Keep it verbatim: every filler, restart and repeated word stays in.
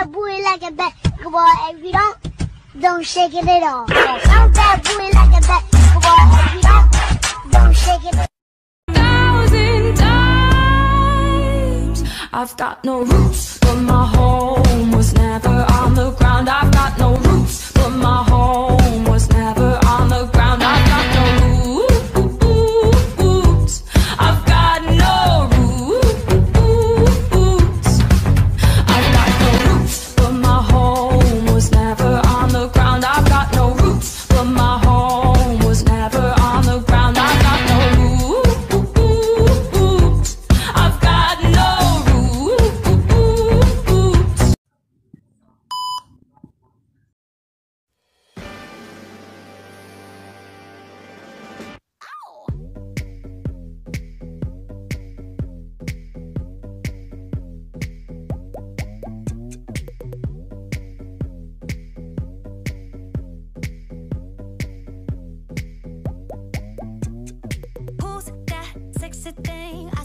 that booty like a basketball. If you don't, don't shake it at all. Bounce that booty like a basketball. If you don't, don't shake it at all. Thousand times I've got no roots, but my home was never on the ground. I've got no roots, but my home was never on the ground. I've got no roots. I've got no roots. I've got no roots, but my home was never on the ground. I've got no roots, but my home was never on the ground. I've got no roots. I've got no roots. Who's that sexy thing?